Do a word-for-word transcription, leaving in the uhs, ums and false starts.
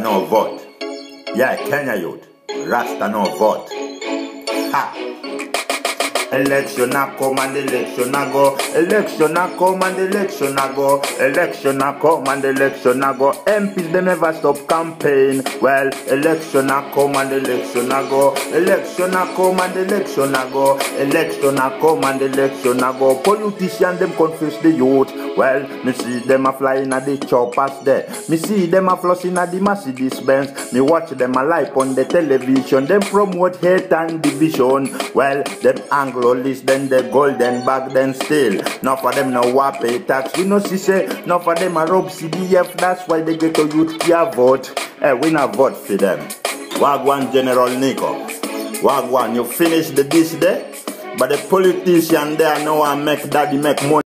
no vote. Yeah, Kenya youth. Rasta no vote. Ha! Election a come and election a go. Election a come and election a go. Election a come and election a go. M Ps they never stop campaign. Well, election a come and election a go. Election a come and election a go. Election a come and election a go. Politician them confuse the youth. Well, me see them a flying at the choppers there. Me see them a flossing at the Mercedes Benz. Me watch them a live on the television. Them promote hate and division. Well, them Anglolease, then the GoldenBerg, then still. Now for them no wa pay tax. We no see say, now for them a R O B C D F. That's why they get to youth here vote. Eh, we not vote for them. Wagwan General Nico. Wagwan, you finish the this day? But the politician there know I make daddy make money.